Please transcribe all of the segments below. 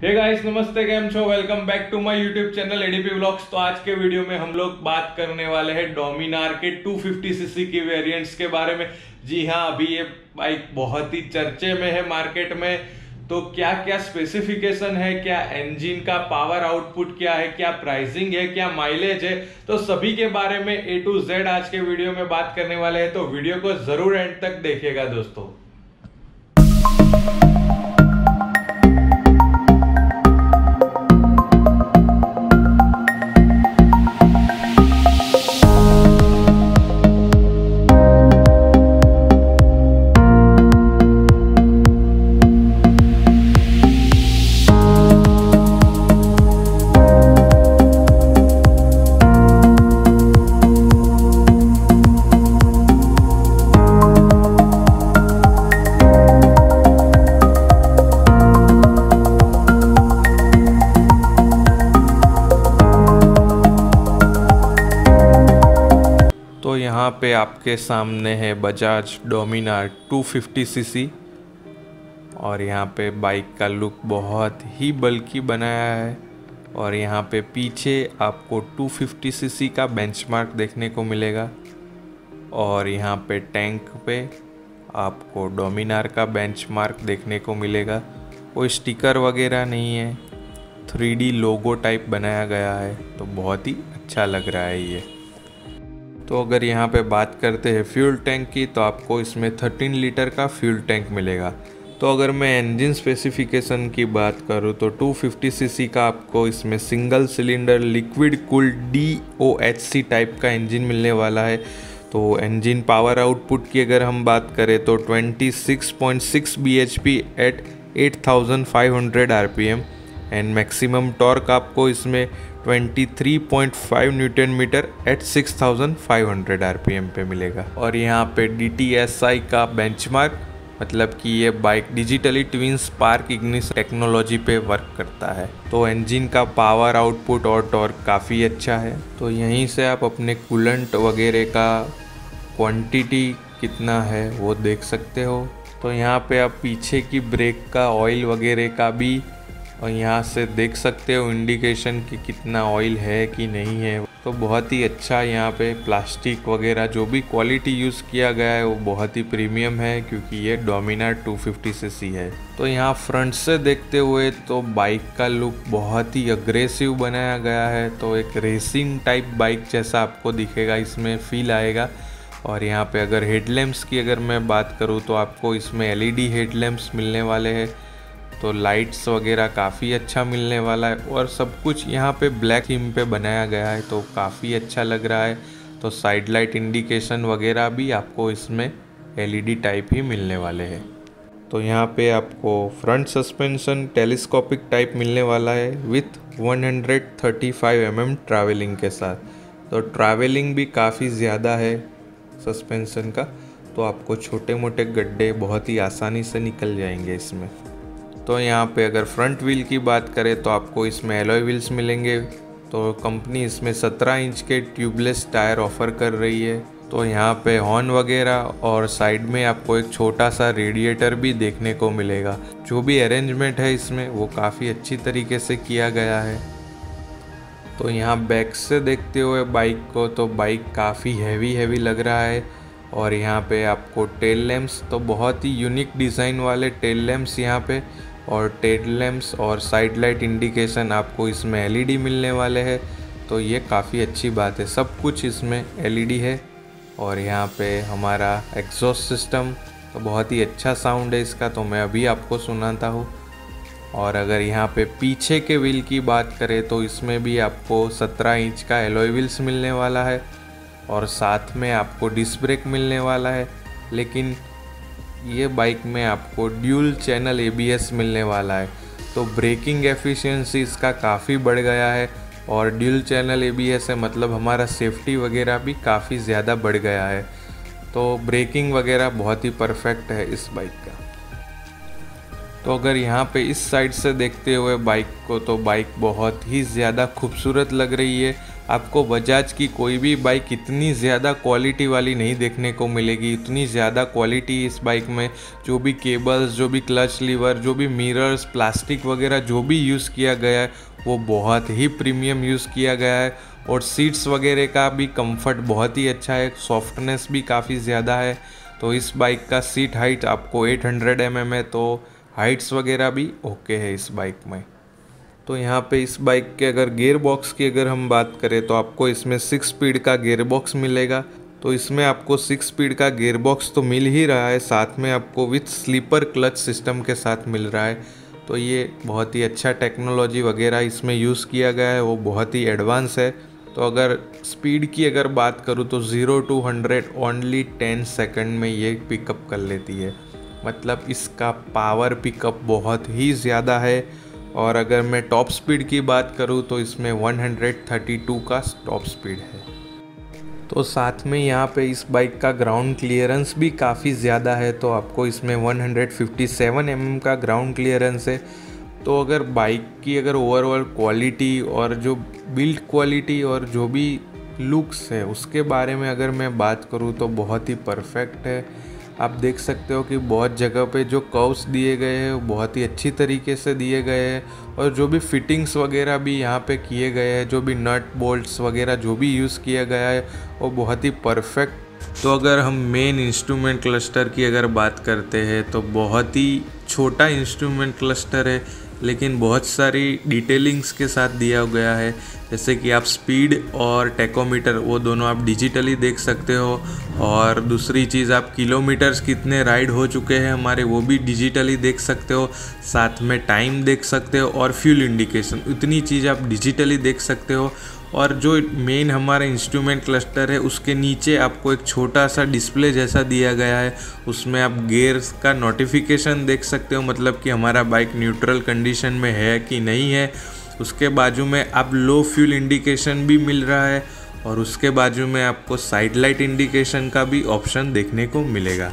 हे guys, नमस्ते, कैम छो। Welcome back to my YouTube channel ADP vlogs. तो आज के वीडियो में हम लोग बात करने वाले हैं डोमिनार के 250cc की वेरिएंट्स के बारे में। जी हाँ, अभी ये बाइक बहुत ही चर्चे में है मार्केट में। तो क्या क्या स्पेसिफिकेशन है, क्या इंजन का पावर आउटपुट क्या है, क्या प्राइसिंग है, क्या माइलेज है, तो सभी के बारे में A to Z आज के वीडियो में बात करने वाले हैं। तो वीडियो को जरूर एंड तक देखिएगा दोस्तों। तो यहाँ पे आपके सामने है बजाज डोमिनार 250cc और यहाँ पे बाइक का लुक बहुत ही बल्कि बनाया है। और यहाँ पे पीछे आपको 250cc का बेंचमार्क देखने को मिलेगा और यहाँ पे टैंक पे आपको डोमिनार का बेंचमार्क देखने को मिलेगा। कोई स्टिकर वगैरह नहीं है, 3D लोगो टाइप बनाया गया है, तो बहुत ही अच्छा लग रहा है ये। तो अगर यहाँ पे बात करते हैं फ्यूल टैंक की, तो आपको इसमें 13 लीटर का फ्यूल टैंक मिलेगा। तो अगर मैं इंजन स्पेसिफिकेशन की बात करूँ तो 250cc का आपको इसमें single cylinder liquid cooled DOHC type का इंजन मिलने वाला है। तो इंजन पावर आउटपुट की अगर हम बात करें तो 26.6 bhp at 8500 rpm and maximum torque आपको इसमें 23.5 न्यूटन मीटर एट 6500 rpm पे मिलेगा। और यहाँ पे DTSI का बेंचमार्क, मतलब कि ये bike digitally twin spark ignition technology पे वर्क करता है। तो इंजन का पावर आउटपुट और टॉर्क काफ़ी अच्छा है। तो यहीं से आप अपने कूलेंट वगैरह का क्वांटिटी कितना है वो देख सकते हो। तो यहाँ पे आप पीछे की ब्रेक का ऑयल वगैरह का भी और यहाँ से देख सकते हो इंडिकेशन कि कितना ऑयल है कि नहीं है। तो बहुत ही अच्छा यहाँ पे प्लास्टिक वगैरह जो भी क्वालिटी यूज़ किया गया है वो बहुत ही प्रीमियम है, क्योंकि ये डोमिनार 250cc है। तो यहाँ फ्रंट से देखते हुए तो बाइक का लुक बहुत ही अग्रेसिव बनाया गया है। तो एक रेसिंग टाइप बाइक जैसा आपको दिखेगा, इसमें फील आएगा। और यहाँ पे अगर हेडलैम्प्स की अगर मैं बात करूँ तो आपको इसमें LED हेडलैम्प्स मिलने वाले हैं। तो लाइट्स वगैरह काफ़ी अच्छा मिलने वाला है और सब कुछ यहाँ पे ब्लैक थीम पे बनाया गया है, तो काफ़ी अच्छा लग रहा है। तो साइड लाइट इंडिकेशन वगैरह भी आपको इसमें LED टाइप ही मिलने वाले हैं। तो यहाँ पे आपको फ्रंट सस्पेंशन टेलीस्कोपिक टाइप मिलने वाला है विथ 135 mm ट्रैवलिंग के साथ। तो ट्रैवलिंग भी काफ़ी ज़्यादा है सस्पेंशन का, तो आपको छोटे मोटे गड्ढे बहुत ही आसानी से निकल जाएंगे इसमें। तो यहाँ पे अगर फ्रंट व्हील की बात करें तो आपको इसमें एलॉय व्हील्स मिलेंगे। तो कंपनी इसमें 17 इंच के ट्यूबलेस टायर ऑफर कर रही है। तो यहाँ पे हॉर्न वगैरह और साइड में आपको एक छोटा सा रेडिएटर भी देखने को मिलेगा। जो भी अरेंजमेंट है इसमें वो काफ़ी अच्छी तरीके से किया गया है। तो यहाँ बैक से देखते हुए बाइक को, तो बाइक काफ़ी हैवी लग रहा है। और यहाँ पे आपको टेल लैम्प्स, तो बहुत ही यूनिक डिज़ाइन वाले टेल लैम्प्स यहाँ पे, और टेल लैम्प्स और साइड लाइट इंडिकेशन आपको इसमें LED मिलने वाले हैं। तो ये काफ़ी अच्छी बात है, सब कुछ इसमें LED है। और यहाँ पे हमारा एग्जॉस्ट सिस्टम, तो बहुत ही अच्छा साउंड है इसका, तो मैं अभी आपको सुनाता हूँ। और अगर यहाँ पे पीछे के व्हील की बात करें तो इसमें भी आपको 17 इंच का एलॉय व्हील्स मिलने वाला है और साथ में आपको डिस्क ब्रेक मिलने वाला है। लेकिन ये बाइक में आपको ड्यूल चैनल ABS मिलने वाला है। तो ब्रेकिंग एफिशिएंसी इसका काफ़ी बढ़ गया है और ड्यूल चैनल ABS है, मतलब हमारा सेफ्टी वगैरह भी काफ़ी ज़्यादा बढ़ गया है। तो ब्रेकिंग वगैरह बहुत ही परफेक्ट है इस बाइक का। तो अगर यहाँ पे इस साइड से देखते हुए बाइक को, तो बाइक बहुत ही ज़्यादा खूबसूरत लग रही है आपको बजाज की कोई भी बाइक इतनी ज़्यादा क्वालिटी वाली नहीं देखने को मिलेगी। इतनी ज़्यादा क्वालिटी इस बाइक में, जो भी केबल्स, जो भी क्लच लीवर, जो भी मिरर्स, प्लास्टिक वगैरह जो भी यूज़ किया गया है वो बहुत ही प्रीमियम यूज़ किया गया है। और सीट्स वगैरह का भी कंफर्ट बहुत ही अच्छा है, सॉफ्टनेस भी काफ़ी ज़्यादा है। तो इस बाइक का सीट हाइट आपको 800 mm है, तो हाइट्स वगैरह भी ओके है इस बाइक में। तो यहाँ पे इस बाइक के अगर गियर बॉक्स की अगर हम बात करें तो आपको इसमें 6 स्पीड का गियर बॉक्स मिलेगा। तो इसमें आपको 6 स्पीड का गियर बॉक्स तो मिल ही रहा है, साथ में आपको विथ स्लीपर क्लच सिस्टम के साथ मिल रहा है। तो ये बहुत ही अच्छा टेक्नोलॉजी वगैरह इसमें यूज़ किया गया है, वो बहुत ही एडवांस है। तो अगर स्पीड की अगर बात करूँ तो 0 to 100 ओनली 10 सेकंड में ये पिकअप कर लेती है। मतलब इसका पावर पिकअप बहुत ही ज़्यादा है। और अगर मैं टॉप स्पीड की बात करूँ तो इसमें 132 का टॉप स्पीड है। तो साथ में यहाँ पे इस बाइक का ग्राउंड क्लियरेंस भी काफ़ी ज़्यादा है। तो आपको इसमें 157 mm का ग्राउंड क्लियरेंस है। तो अगर बाइक की अगर ओवरऑल क्वालिटी और जो बिल्ड क्वालिटी और जो भी लुक्स है उसके बारे में अगर मैं बात करूँ तो बहुत ही परफेक्ट है। आप देख सकते हो कि बहुत जगह पे जो कर्व्स दिए गए हैं वो बहुत ही अच्छी तरीके से दिए गए हैं। और जो भी फिटिंग्स वगैरह भी यहाँ पे किए गए हैं, जो भी नट बोल्ट्स वगैरह जो भी यूज़ किया गया है वो बहुत ही परफेक्ट। तो अगर हम मेन इंस्ट्रूमेंट क्लस्टर की अगर बात करते हैं तो बहुत ही छोटा इंस्ट्रूमेंट क्लस्टर है, लेकिन बहुत सारी डिटेलिंग्स के साथ दिया गया है। जैसे कि आप स्पीड और टेकोमीटर वो दोनों आप डिजिटली देख सकते हो। और दूसरी चीज़, आप किलोमीटर्स कितने राइड हो चुके हैं हमारे वो भी डिजिटली देख सकते हो। साथ में टाइम देख सकते हो और फ्यूल इंडिकेशन, इतनी चीज़ आप डिजिटली देख सकते हो। और जो मेन हमारा इंस्ट्रूमेंट क्लस्टर है उसके नीचे आपको एक छोटा सा डिस्प्ले जैसा दिया गया है, उसमें आप गेयर्स का नोटिफिकेशन देख सकते हो, मतलब कि हमारा बाइक न्यूट्रल कंडीशन में है कि नहीं है। उसके बाजू में आप लो फ्यूल इंडिकेशन भी मिल रहा है और उसके बाजू में आपको साइड लाइट इंडिकेशन का भी ऑप्शन देखने को मिलेगा।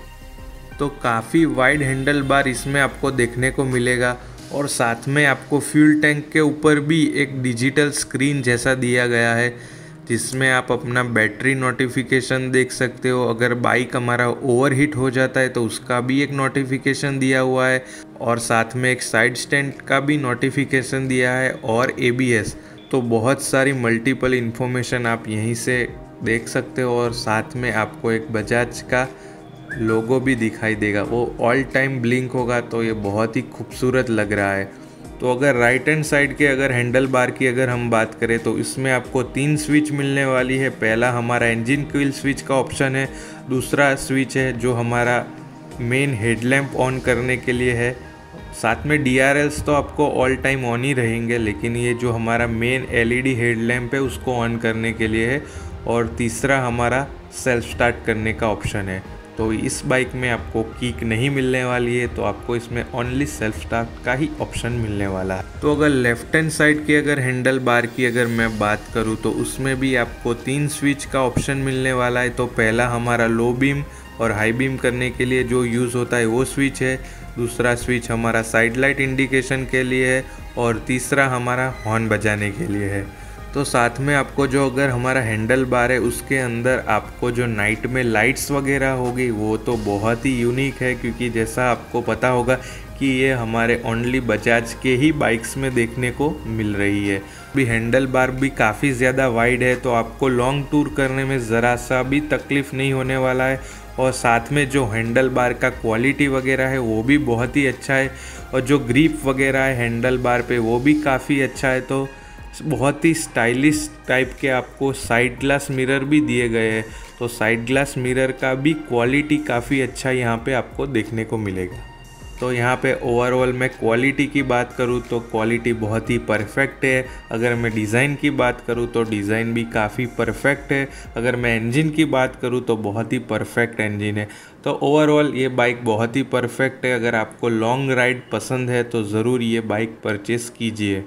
तो काफ़ी वाइड हैंडल बार इसमें आपको देखने को मिलेगा। और साथ में आपको फ्यूल टैंक के ऊपर भी एक डिजिटल स्क्रीन जैसा दिया गया है, जिसमें आप अपना बैटरी नोटिफिकेशन देख सकते हो। अगर बाइक हमारा ओवरहीट हो जाता है तो उसका भी एक नोटिफिकेशन दिया हुआ है। और साथ में एक साइड स्टैंड का भी नोटिफिकेशन दिया है और ABS। तो बहुत सारी मल्टीपल इन्फॉर्मेशन आप यहीं से देख सकते हो। और साथ में आपको एक बजाज का लोगो भी दिखाई देगा, वो ऑल टाइम ब्लिंक होगा। तो ये बहुत ही खूबसूरत लग रहा है। तो अगर राइट हैंड साइड के अगर हैंडल बार की अगर हम बात करें तो इसमें आपको 3 स्विच मिलने वाली है। पहला हमारा इंजन क्विल स्विच का ऑप्शन है, दूसरा स्विच है जो हमारा मेन हेडलैम्प ऑन करने के लिए है। साथ में DRLs तो आपको ऑल टाइम ऑन ही रहेंगे, लेकिन ये जो हमारा मेन LED हेडलैम्प है उसको ऑन करने के लिए है। और तीसरा हमारा सेल्फ स्टार्ट करने का ऑप्शन है। तो इस बाइक में आपको किक नहीं मिलने वाली है, तो आपको इसमें ओनली सेल्फ स्टार्ट का ही ऑप्शन मिलने वाला है। तो अगर लेफ्ट हैंड साइड की अगर हैंडल बार की अगर मैं बात करूँ तो उसमें भी आपको 3 स्विच का ऑप्शन मिलने वाला है। तो पहला हमारा लो बीम और हाई बीम करने के लिए जो यूज़ होता है वो स्विच है, दूसरा स्विच हमारा साइड लाइट इंडिकेशन के लिए है और तीसरा हमारा हॉर्न बजाने के लिए है। तो साथ में आपको जो अगर हमारा हैंडल बार है उसके अंदर आपको जो नाइट में लाइट्स वगैरह होगी वो तो बहुत ही यूनिक है, क्योंकि जैसा आपको पता होगा कि ये हमारे ओनली बजाज के ही बाइक्स में देखने को मिल रही है। भी हैंडल बार भी काफ़ी ज़्यादा वाइड है, तो आपको लॉन्ग टूर करने में ज़रा सा भी तकलीफ़ नहीं होने वाला है। और साथ में जो हैंडल बार का क्वालिटी वगैरह है वो भी बहुत ही अच्छा है। और जो ग्रिप वगैरह है हैंडल बार पे वो भी काफ़ी अच्छा है। तो बहुत ही स्टाइलिश टाइप के आपको साइड ग्लास मिरर भी दिए गए हैं। तो साइड ग्लास मिरर का भी क्वालिटी काफ़ी अच्छा यहाँ पे आपको देखने को मिलेगा। तो यहाँ पे ओवरऑल मैं क्वालिटी की बात करूँ तो क्वालिटी बहुत ही परफेक्ट है। अगर मैं डिज़ाइन की बात करूँ तो डिज़ाइन भी काफ़ी परफेक्ट है। अगर मैं इंजन की बात करूँ तो बहुत ही परफेक्ट इंजन है। तो ओवरऑल ये बाइक बहुत ही परफेक्ट है। अगर आपको लॉन्ग राइड पसंद है तो ज़रूर ये बाइक परचेस कीजिए।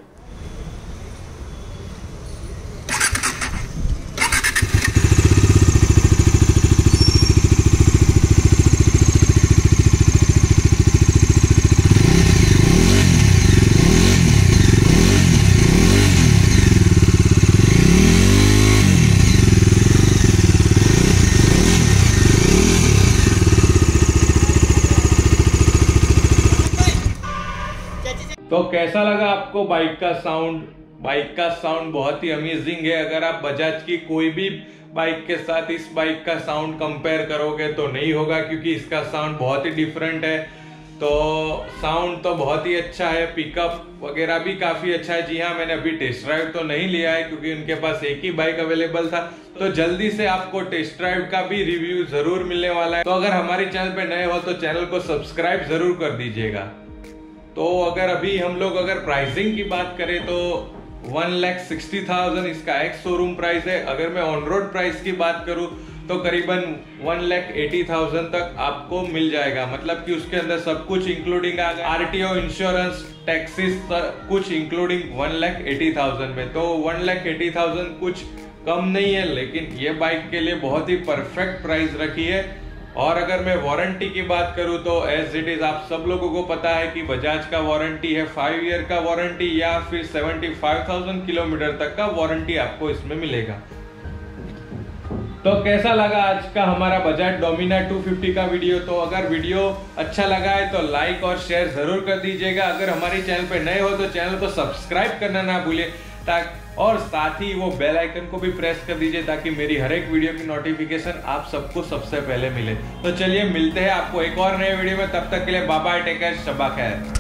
कैसा लगा आपको बाइक का साउंड? बाइक का साउंड बहुत ही अमेजिंग है। अगर आप बजाज की कोई भी बाइक के साथ इस बाइक का साउंड कंपेयर करोगे तो नहीं होगा, क्योंकि इसका साउंड बहुत ही डिफरेंट है। तो साउंड तो बहुत ही अच्छा है, पिकअप वगैरह भी काफी अच्छा है। जी हाँ, मैंने अभी टेस्ट ड्राइव तो नहीं लिया है क्योंकि उनके पास एक ही बाइक अवेलेबल था। तो जल्दी से आपको टेस्ट ड्राइव का भी रिव्यू जरूर मिलने वाला है। तो अगर हमारे चैनल पे नए हो तो चैनल को सब्सक्राइब जरूर कर दीजिएगा। तो अगर अभी हम लोग अगर प्राइसिंग की बात करें तो 1,60,000 इसका एक्स शोरूम प्राइस है। अगर मैं ऑन रोड प्राइस की बात करूं तो करीबन 1,80,000 तक आपको मिल जाएगा। मतलब कि उसके अंदर सब कुछ इंक्लूडिंग आ गया, आरटीओ, इंश्योरेंस, टैक्सेस, कुछ इंक्लूडिंग 1,80,000 में। तो 1,80,000 कुछ कम नहीं है, लेकिन ये बाइक के लिए बहुत ही परफेक्ट प्राइस रखी है। और अगर मैं वारंटी की बात करूं तो एज इट इज आप सब लोगों को पता है कि बजाज का वारंटी है 5 ईयर का वारंटी, या फिर 75,000 किलोमीटर तक का वारंटी आपको इसमें मिलेगा। तो कैसा लगा आज का हमारा बजाज डोमिनार 250 का वीडियो? तो अगर वीडियो अच्छा लगा है तो लाइक और शेयर जरूर कर दीजिएगा। अगर हमारे चैनल पे नए हो तो चैनल को सब्सक्राइब करना ना भूलिए, और साथ ही वो बेल आइकन को भी प्रेस कर दीजिए ताकि मेरी हर एक वीडियो की नोटिफिकेशन आप सबको सबसे पहले मिले। तो चलिए मिलते हैं आपको एक और नए वीडियो में, तब तक के लिए बाय बाय, टेक केयर, शब्बा खैर।